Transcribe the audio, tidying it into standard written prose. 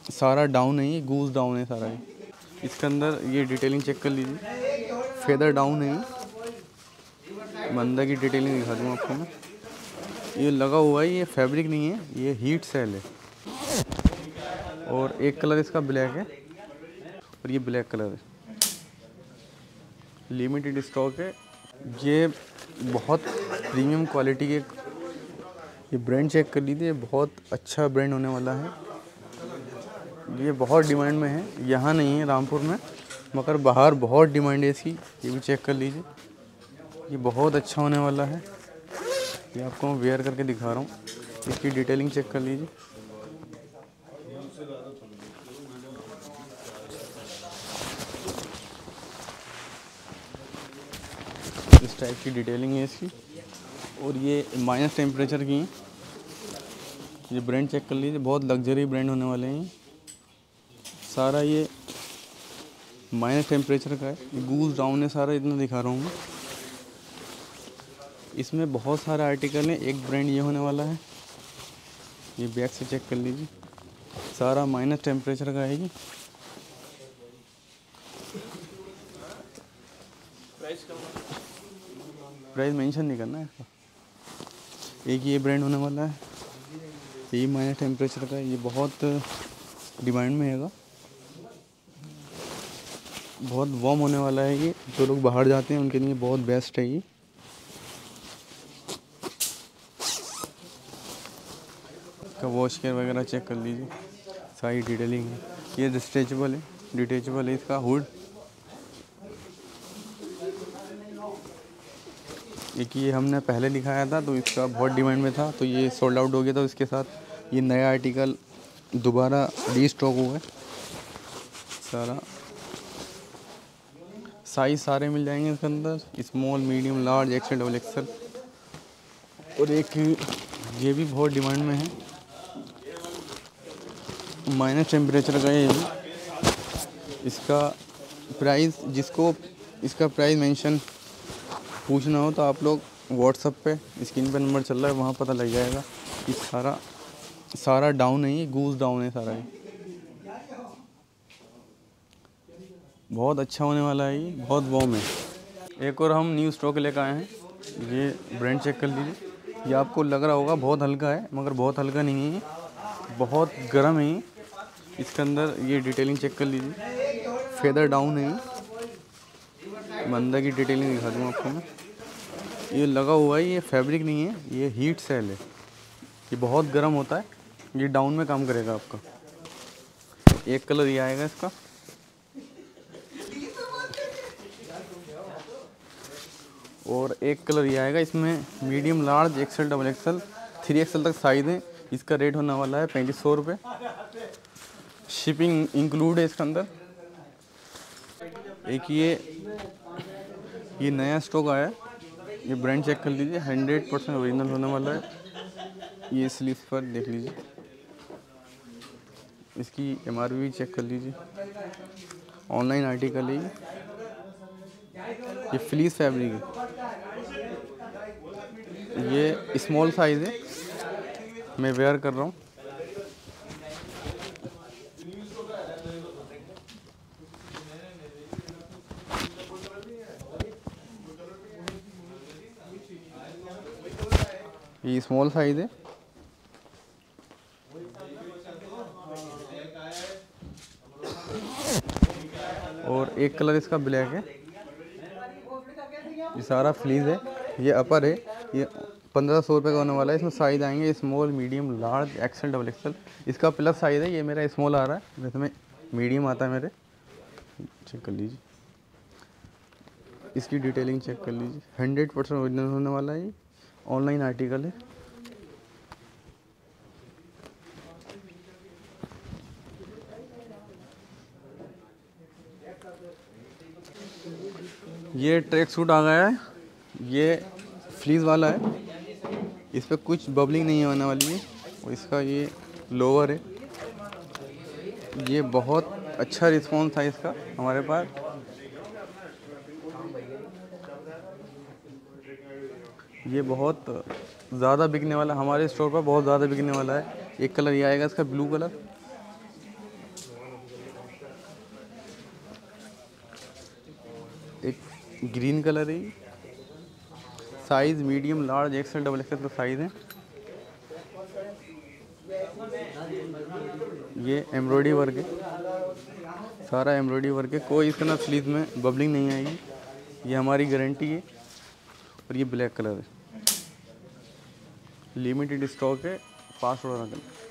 सारा डाउन है, ये गूज डाउन है सारा। ये इसके अंदर ये डिटेलिंग चेक कर लीजिए, फेदर डाउन है। मैं अंदर की डिटेलिंग दिखा दूँ आपको मैं। ये लगा हुआ है, ये फैब्रिक नहीं है, ये हीट सेल है। और एक कलर इसका ब्लैक है और ये ब्लैक कलर है, लिमिटेड स्टॉक है। ये बहुत प्रीमियम क्वालिटी के, ये ब्रांड चेक कर लीजिए, बहुत अच्छा ब्रांड होने वाला है। ये बहुत डिमांड में है, यहाँ नहीं है रामपुर में, मगर बाहर बहुत डिमांड है इसकी। ये भी चेक कर लीजिए, ये बहुत अच्छा होने वाला है। ये आपको मैं वेयर करके दिखा रहा हूँ, इसकी डिटेलिंग चेक कर लीजिए। इस टाइप की डिटेलिंग है इसकी, और ये माइनस टेम्परेचर की है। ये ब्रांड चेक कर लीजिए, बहुत लग्जरी ब्रांड होने वाले हैं। सारा ये माइनस टेम्परेचर का है, ये गूज डाउन है सारा, इतना दिखा रहा हूँ मैं। इसमें बहुत सारे आर्टिकल हैं, एक ब्रांड ये होने वाला है। ये बैक से चेक कर लीजिए, सारा माइनस टेम्परेचर का है ये। प्राइस मेंशन नहीं करना है इसका। एक ये ब्रांड होने वाला है, ये माइनस टेम्परेचर का है, ये बहुत डिमांड में हैगा, बहुत वार्म होने वाला है ये। जो लोग बाहर जाते हैं उनके लिए बहुत बेस्ट है ये। इसका वॉश केयर वगैरह चेक कर लीजिए, सारी डिटेलिंग है। ये डिस्ट्रेचेबल है, डिटेचेबल है इसका हुड। एक ये हमने पहले दिखाया था तो इसका बहुत डिमांड में था, तो ये सोल्ड आउट हो गया था। इसके साथ ये नया आर्टिकल दोबारा रीस्टॉक हुआ है। सारा साइज सारे मिल जाएंगे इसके अंदर, small, medium, large, XL, double XL. और एक ये भी बहुत डिमांड में है, माइनस टेम्परेचर का है ये भी। इसका प्राइस, जिसको इसका प्राइस मेंशन पूछना हो तो आप लोग व्हाट्सएप पे स्क्रीन पे नंबर चल रहा है, वहाँ पता लग जाएगा। कि सारा डाउन है, ये गूज डाउन है सारा। ये बहुत अच्छा होने वाला है, ये बहुत वार्म है। एक और हम न्यू स्टॉक लेकर आए हैं, ये ब्रांड चेक कर लीजिए। ये आपको लग रहा होगा बहुत हल्का है, मगर बहुत हल्का नहीं है, बहुत गर्म है ये। इसके अंदर ये डिटेलिंग चेक कर लीजिए, फेदर डाउन है। मैं अंदर की डिटेलिंग दिखा दूँ आपको मैं। ये लगा हुआ है, ये फैब्रिक नहीं है, ये हीट सेल है। ये बहुत गर्म होता है, ये डाउन में काम करेगा आपका। एक कलर ये आएगा इसका, और एक कलर ये आएगा। इसमें medium, large, XL, double XL, 3XL तक साइज है। इसका रेट होने वाला है 3500 रुपये, शिपिंग इंक्लूड है इसके अंदर। एक ये नया स्टॉक आया है, ये ब्रांड चेक कर लीजिए, 100% ओरिजिनल होने वाला है। ये स्लीव्स पर देख लीजिए, इसकी MRP भी चेक कर लीजिए। ऑनलाइन आर्टिकल है ये फ्लीस फैब्रिक है। ये स्मॉल साइज़ है, मैं वेयर कर रहा हूँ। ये स्मॉल साइज़ है, और एक कलर इसका ब्लैक है। ये सारा फ्लीज है, ये अपर है, ये 1500 रुपये का होने वाला है। इसमें साइज़ आएंगे small, medium, large, XL, double XL. इसका प्लस साइज़ है, ये मेरा स्मॉल आ रहा है, वैसे में मीडियम आता है मेरे। चेक कर लीजिए, इसकी डिटेलिंग चेक कर लीजिए, 100% ओरिजिनल होने वाला है। ये ऑनलाइन आर्टिकल है। ये ट्रैक सूट आ गया है, ये फ्लीज वाला है, इस पर कुछ बबलिंग नहीं होने वाली है। और इसका ये लोअर है, ये बहुत अच्छा रिस्पॉन्स था इसका हमारे पास। ये बहुत ज़्यादा बिकने वाला, हमारे स्टोर पर बहुत ज़्यादा बिकने वाला है। एक कलर ये आएगा इसका, ब्लू कलर। एक ग्रीन कलर है, size medium, large, XL, double XL का साइज़ है। ये एम्ब्रॉयडरी वर्क है, सारा एम्ब्रॉयडरी वर्क है, कोई इसके अंदर स्लीव में बबलिंग नहीं आएगी, ये हमारी गारंटी है। और ये ब्लैक कलर है, लिमिटेड स्टॉक है, फास्ट ऑर्डर करें।